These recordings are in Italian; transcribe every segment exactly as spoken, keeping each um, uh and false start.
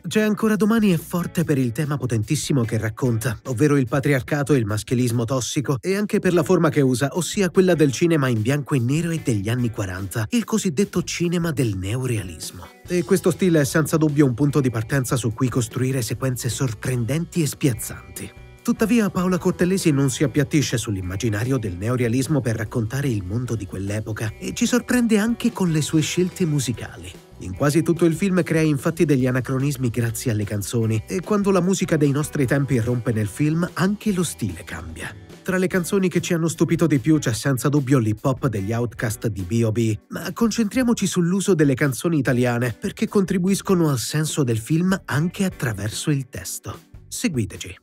C'è ancora domani è forte per il tema potentissimo che racconta, ovvero il patriarcato e il maschilismo tossico, e anche per la forma che usa, ossia quella del cinema in bianco e nero e degli anni quaranta, il cosiddetto cinema del neorealismo. E questo stile è senza dubbio un punto di partenza su cui costruire sequenze sorprendenti e spiazzanti. Tuttavia Paola Cortellesi non si appiattisce sull'immaginario del neorealismo per raccontare il mondo di quell'epoca e ci sorprende anche con le sue scelte musicali. In quasi tutto il film crea infatti degli anacronismi grazie alle canzoni, e quando la musica dei nostri tempi irrompe nel film anche lo stile cambia. Tra le canzoni che ci hanno stupito di più c'è senza dubbio l'hip hop degli Outkast di B O B, ma concentriamoci sull'uso delle canzoni italiane perché contribuiscono al senso del film anche attraverso il testo. Seguiteci.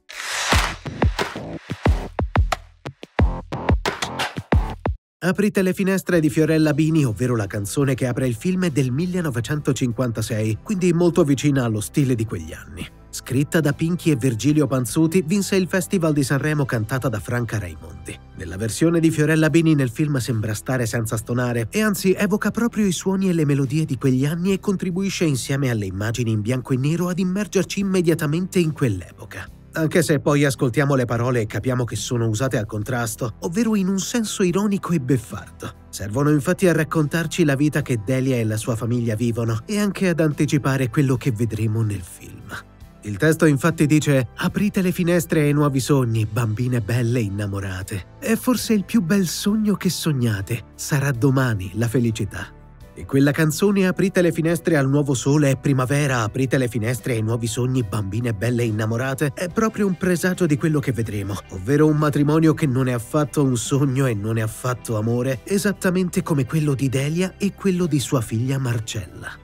Aprite le finestre di Fiorella Bini, ovvero la canzone che apre il film, è del millenovecentocinquantasei, quindi molto vicina allo stile di quegli anni. Scritta da Pinky e Virgilio Panzuti, vinse il Festival di Sanremo cantata da Franca Raimondi. Nella versione di Fiorella Bini nel film sembra stare senza stonare e anzi evoca proprio i suoni e le melodie di quegli anni e contribuisce insieme alle immagini in bianco e nero ad immergerci immediatamente in quell'epoca. Anche se poi ascoltiamo le parole e capiamo che sono usate al contrasto, ovvero in un senso ironico e beffardo. Servono infatti a raccontarci la vita che Delia e la sua famiglia vivono e anche ad anticipare quello che vedremo nel film. Il testo infatti dice: «Aprite le finestre ai nuovi sogni, bambine belle innamorate. È forse il più bel sogno che sognate, sarà domani la felicità». E quella canzone «Aprite le finestre al nuovo sole, è primavera, aprite le finestre ai nuovi sogni, bambine belle innamorate» è proprio un presagio di quello che vedremo, ovvero un matrimonio che non è affatto un sogno e non è affatto amore, esattamente come quello di Delia e quello di sua figlia Marcella.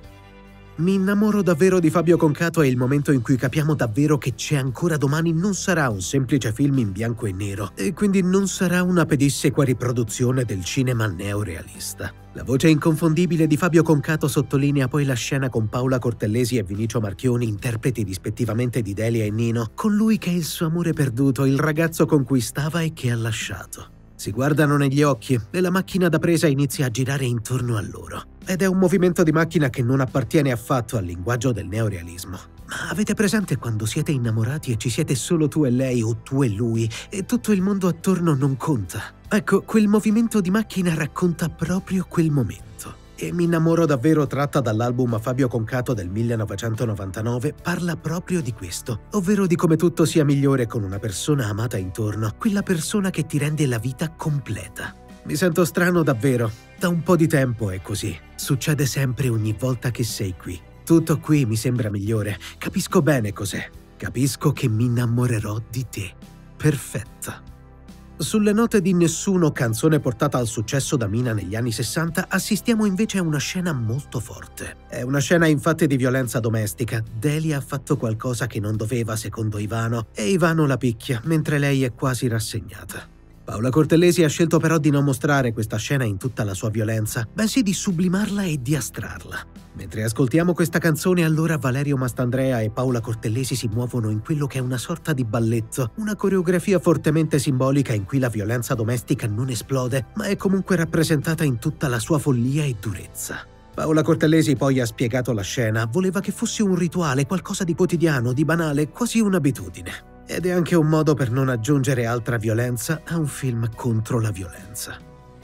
Mi innamoro davvero di Fabio Concato e il momento in cui capiamo davvero che C'è ancora domani non sarà un semplice film in bianco e nero, e quindi non sarà una pedissequa riproduzione del cinema neorealista. La voce inconfondibile di Fabio Concato sottolinea poi la scena con Paola Cortellesi e Vinicio Marchioni, interpreti rispettivamente di Delia e Nino, con lui che è il suo amore perduto, il ragazzo con cui stava e che ha lasciato. Si guardano negli occhi e la macchina da presa inizia a girare intorno a loro. Ed è un movimento di macchina che non appartiene affatto al linguaggio del neorealismo. Ma avete presente quando siete innamorati e ci siete solo tu e lei o tu e lui e tutto il mondo attorno non conta? Ecco, quel movimento di macchina racconta proprio quel momento. E Mi innamoro davvero, tratta dall'album Fabio Concato del millenovecentonovantanove, parla proprio di questo, ovvero di come tutto sia migliore con una persona amata intorno, quella persona che ti rende la vita completa. Mi sento strano davvero, da un po' di tempo è così, succede sempre ogni volta che sei qui. Tutto qui mi sembra migliore, capisco bene cos'è, capisco che mi innamorerò di te. Perfetta. Sulle note di Nessuno, canzone portata al successo da Mina negli anni sessanta, assistiamo invece a una scena molto forte. È una scena infatti di violenza domestica. Delia ha fatto qualcosa che non doveva, secondo Ivano, e Ivano la picchia, mentre lei è quasi rassegnata. Paola Cortellesi ha scelto però di non mostrare questa scena in tutta la sua violenza, bensì di sublimarla e di astrarla. Mentre ascoltiamo questa canzone, allora Valerio Mastandrea e Paola Cortellesi si muovono in quello che è una sorta di balletto, una coreografia fortemente simbolica in cui la violenza domestica non esplode, ma è comunque rappresentata in tutta la sua follia e durezza. Paola Cortellesi poi ha spiegato la scena, voleva che fosse un rituale, qualcosa di quotidiano, di banale, quasi un'abitudine. Ed è anche un modo per non aggiungere altra violenza a un film contro la violenza.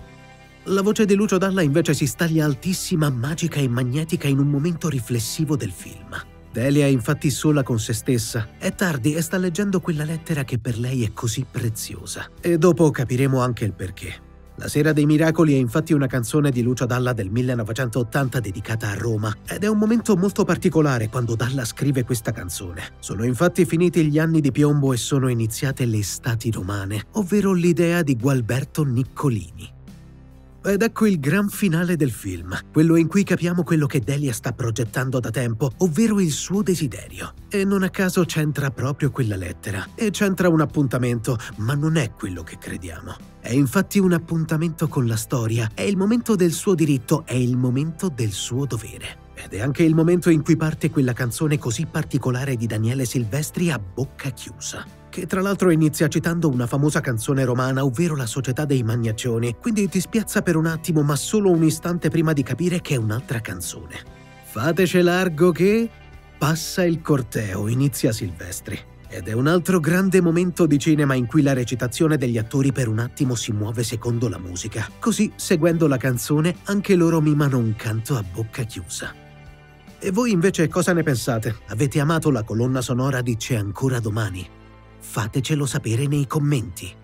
La voce di Lucio Dalla invece si staglia altissima, magica e magnetica in un momento riflessivo del film. Delia è infatti sola con se stessa, è tardi e sta leggendo quella lettera che per lei è così preziosa. E dopo capiremo anche il perché. La Sera dei Miracoli è infatti una canzone di Lucio Dalla del millenovecentottanta dedicata a Roma, ed è un momento molto particolare quando Dalla scrive questa canzone. Sono infatti finiti gli anni di piombo e sono iniziate le estati romane, ovvero l'idea di Gualberto Niccolini. Ed ecco il gran finale del film, quello in cui capiamo quello che Delia sta progettando da tempo, ovvero il suo desiderio. E non a caso c'entra proprio quella lettera, e c'entra un appuntamento, ma non è quello che crediamo. È infatti un appuntamento con la storia, è il momento del suo diritto, è il momento del suo dovere. Ed è anche il momento in cui parte quella canzone così particolare di Daniele Silvestri, A bocca chiusa, che tra l'altro inizia citando una famosa canzone romana, ovvero La Società dei Magnaccioni, quindi ti spiazza per un attimo, ma solo un istante prima di capire che è un'altra canzone. Fatece largo che... Passa il corteo, inizia Silvestri. Ed è un altro grande momento di cinema in cui la recitazione degli attori per un attimo si muove secondo la musica. Così, seguendo la canzone, anche loro mimano un canto a bocca chiusa. E voi invece cosa ne pensate? Avete amato la colonna sonora di C'è ancora domani? Fatecelo sapere nei commenti.